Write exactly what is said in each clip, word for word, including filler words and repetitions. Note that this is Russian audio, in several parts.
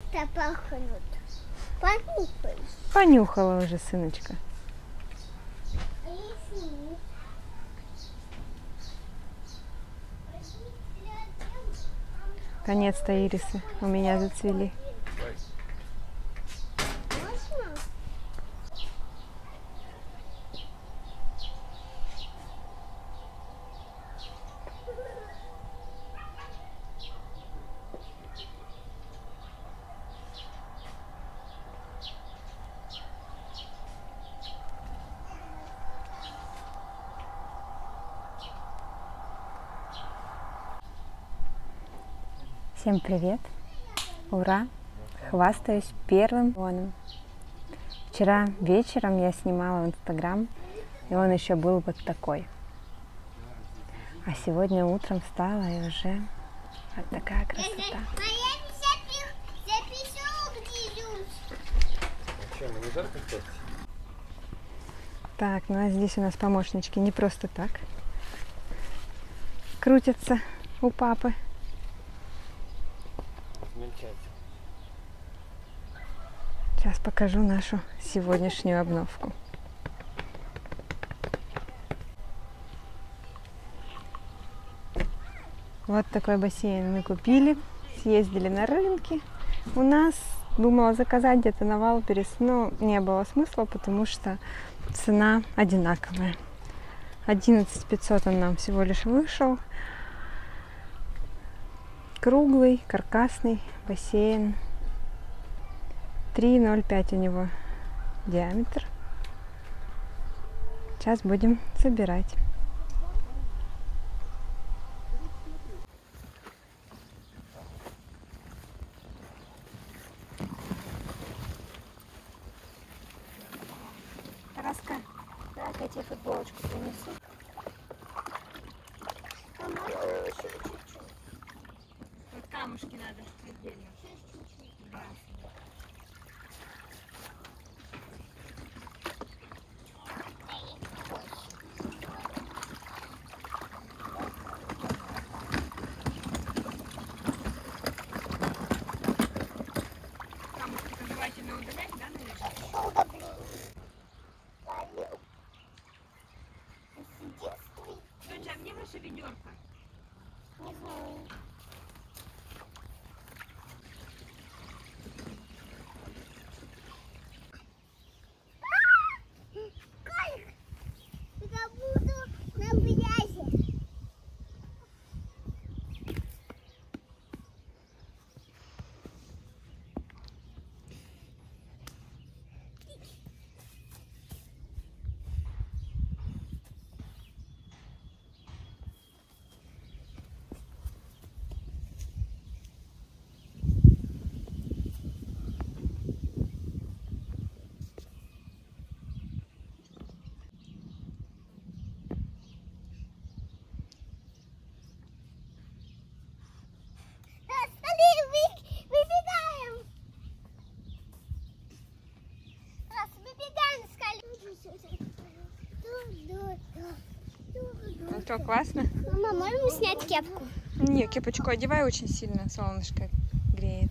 Это пахнут. Понюхай. Понюхала уже, сыночка. Наконец-то ирисы у меня зацвели. Всем привет! Ура! Хвастаюсь первым фоном. Вчера вечером я снимала в Инстаграм, и он еще был вот такой. А сегодня утром встала, и уже вот такая красота. Так, ну а здесь у нас помощнички не просто так крутятся у папы. Сейчас покажу нашу сегодняшнюю обновку. Вот такой бассейн мы купили, съездили на рынке. У нас, думала заказать где-то на Валберес, но не было смысла, потому что цена одинаковая. одиннадцать пятьсот он нам всего лишь вышел. Круглый, каркасный бассейн. три ноль пять у него диаметр. Сейчас будем собирать. Раска, так, я тебе футболочку принесу. Вот камушки надо отдельно. Да. Камушки пожелательно удалять, да, наверное? Слушай, а где ваша ведерко? Не знаю. Я буду на пляже. Ну что, классно? Мама, можно снять кепку? Не, кепочку одевай, очень сильно солнышко греет.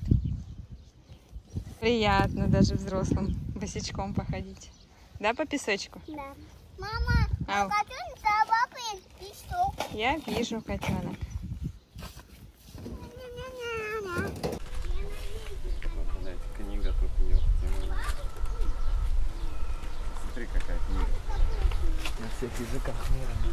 Приятно даже взрослым босичком походить. Да, по песочку? Да. Мама, а котенок собака и песок. Я вижу котенок. Книга тут у нее. Смотри, какая книга. На всех языках мира.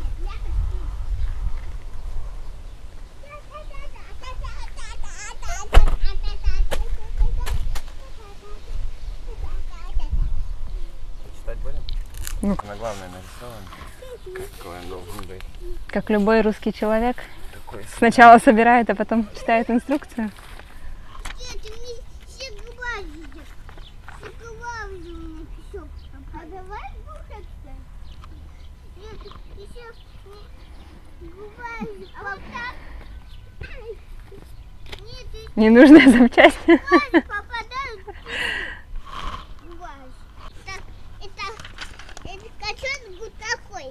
Читать будем? Ну, на главное нарисован. Какой он должен быть. как любой русский человек, Такой сначала собирает, а потом читает инструкцию. Нет, все глазики. Все глазики у меня песок. А давай бухаться? Нет, еще глазик. А вот так. Нет, Ненужная запчасть. глазик попадают в глаз. Так, это, это котенок вот такой.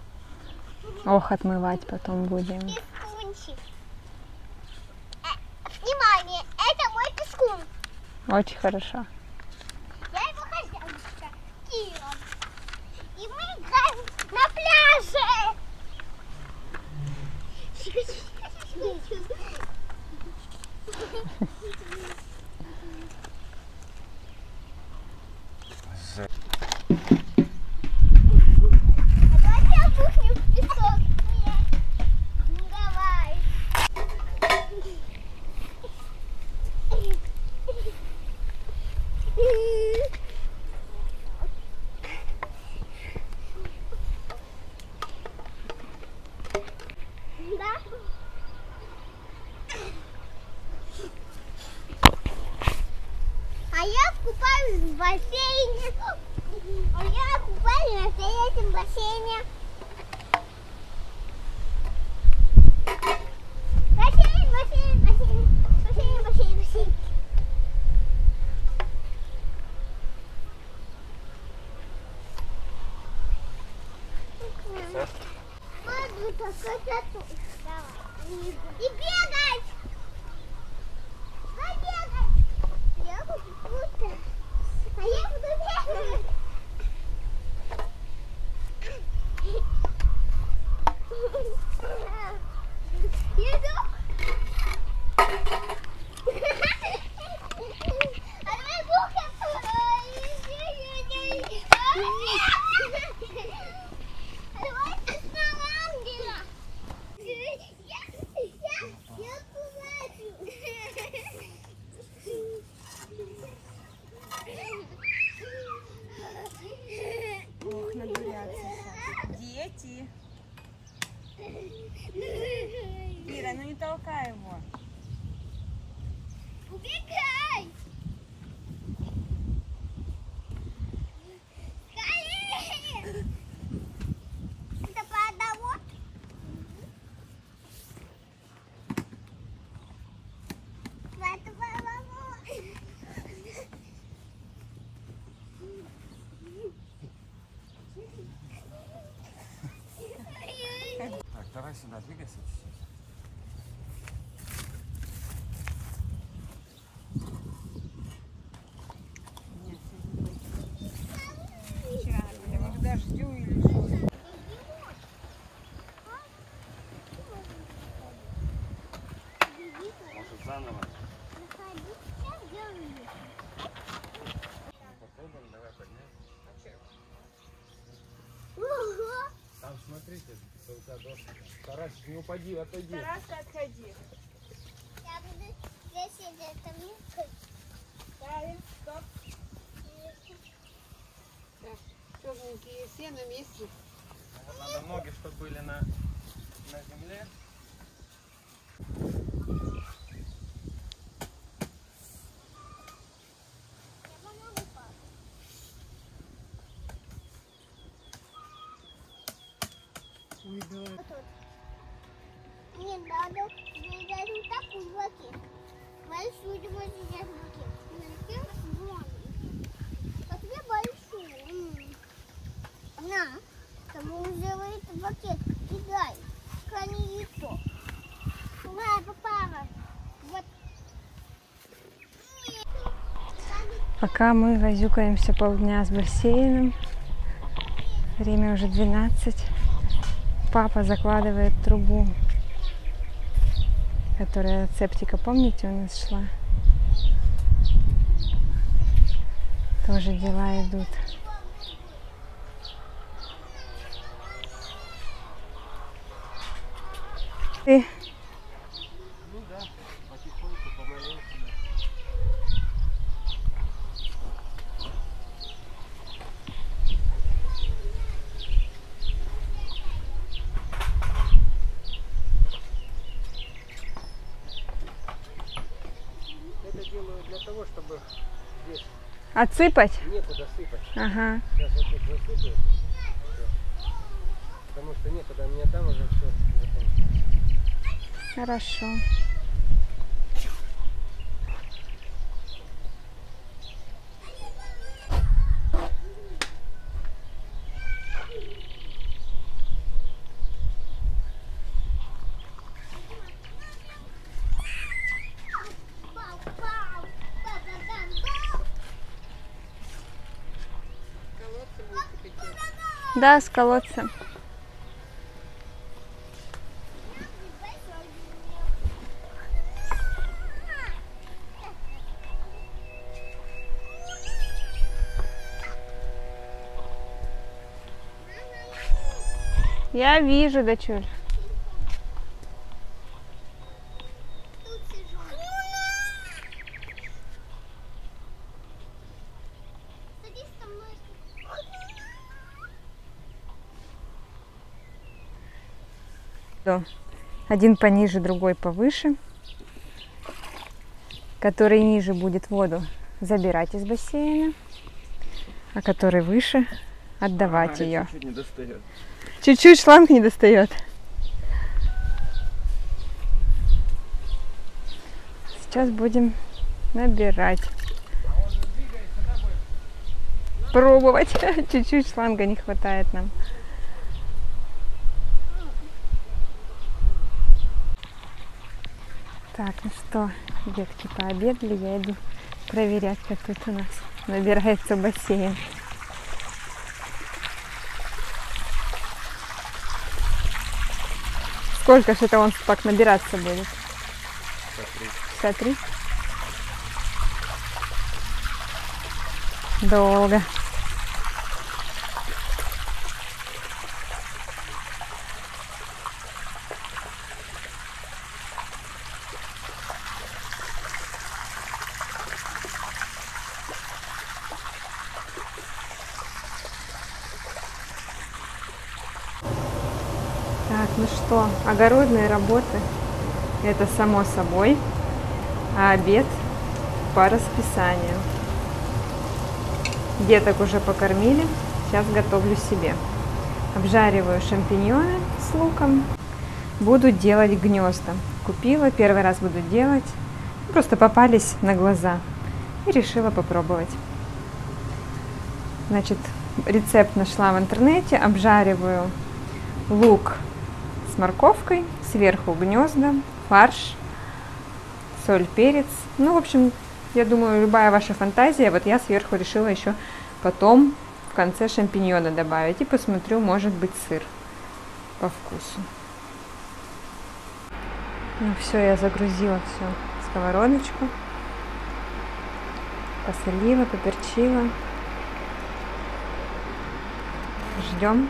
Ох, отмывать потом будем. И спунчик. Очень хорошо. Я его хозяйка, Кира. И мы играем на пляже. А давайте опухнем в песок. Нет. Ну давай. Да? А я купаюсь в бассейне. А я купаюсь в настоящем бассейне. Бассейн, бассейн, бассейн, бассейн, бассейн, бассейн. Падаю такой тату. Давай. И бегать! Побегать! Я буду круто. А я буду бегать. Иду. А давай бухнем. Давайте снова ангела. Я, я, я плачу. Ох, надурятся. Дети. Ира, ну не толкай его. Убегай! Скорее! Это по одному? Это по одному. Так, давай сюда, двигайся чуть-чуть. Может, дождю или что? Может, заново? Сейчас делаю. Попробуем, давай поднять. Ого! Там, смотрите, только дошка. Тарасик, не упади, отойди. Тараска, отходи. Я буду здесь сидеть, это милка. Ставим, стоп. Так, черненькие все на месте. Вот надо ноги, чтобы были на, на земле. Я помогу папе. Ой, да. Вот тут. Мне надо взять вот такую букет. Большую можно взять букет. Затем маленький. А тебе большую. М. На. Тому уже этот букет кидай. Храни яйцо. На, папа. Вот. Пока мы возюкаемся полдня с бассейном, время уже двенадцать, папа закладывает трубу, которая от септика, помните, у нас шла. Тоже дела идут. Ты Ну да, потихоньку, помаленьку. Это делаю для того, чтобы здесь отсыпать? некуда сыпать. Ага. Сейчас вот тут засыпаю. Всё. Потому что некуда, у меня там уже все закончилось. Хорошо. Пау, пау. Ба-ба-бам, Да, с колодца. Я вижу, дочуль. Тут сижу. Садись со мной. Один пониже, другой повыше. Который ниже будет воду забирать из бассейна, а который выше отдавать А, ее. чуть-чуть не достает. Чуть-чуть шланг не достает. Сейчас будем набирать. Пробовать. Чуть-чуть шланга не хватает нам. Так, ну что, детки пообедали, я иду проверять, как тут у нас набирается бассейн. Сколько же это он так набираться будет? шестьдесят три. Долго. Так, ну что, огородные работы, это само собой, а обед по расписанию. Деток уже покормили, сейчас готовлю себе. Обжариваю шампиньоны с луком, буду делать гнезда. Купила, первый раз буду делать, просто попались на глаза и решила попробовать. Значит, рецепт нашла в интернете, обжариваю лук с морковкой, сверху гнезда, фарш, соль, перец. Ну, в общем, я думаю, любая ваша фантазия. Вот я сверху решила еще потом в конце шампиньоны добавить. И посмотрю, может быть, сыр по вкусу. Ну все, я загрузила все в сковородочку. Посолила, поперчила. Ждем.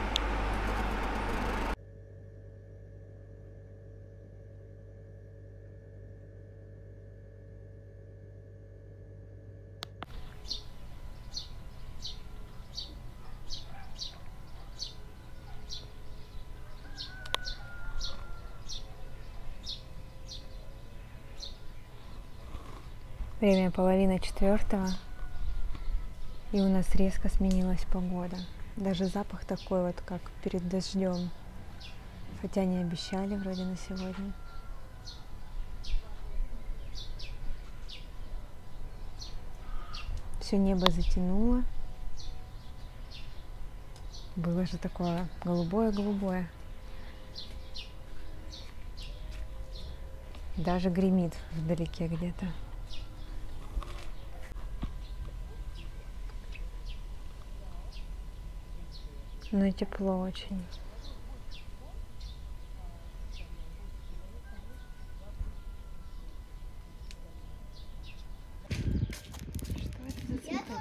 Время половина четвертого, и у нас резко сменилась погода. Даже запах такой вот, как перед дождем. Хотя не обещали вроде на сегодня. Все небо затянуло. Было же такое голубое-голубое. Даже гремит вдалеке где-то. Но и тепло очень. Что это за цветок?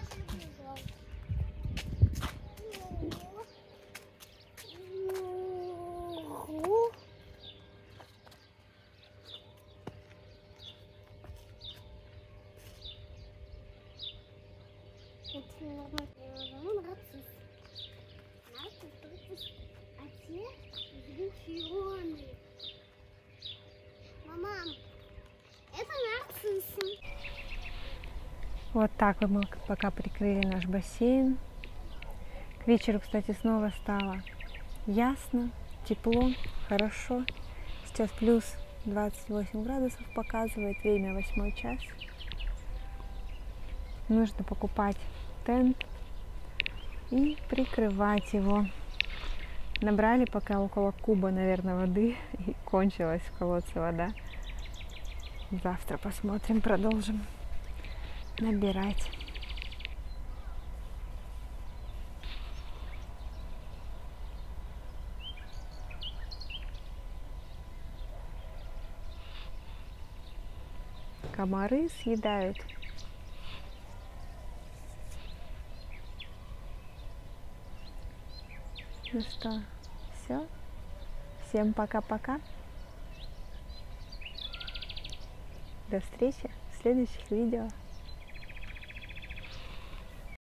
Мама, это нарциссы. Вот так вот мы пока прикрыли наш бассейн. К вечеру, кстати, снова стало ясно, тепло, хорошо. Сейчас плюс двадцать восемь градусов показывает, время восьмой час. Нужно покупать тент и прикрывать его. Набрали пока около куба, наверное, воды, и кончилась в колодце вода. Завтра посмотрим, продолжим набирать. Комары съедают. Ну что, все. Всем пока-пока. До встречи в следующих видео.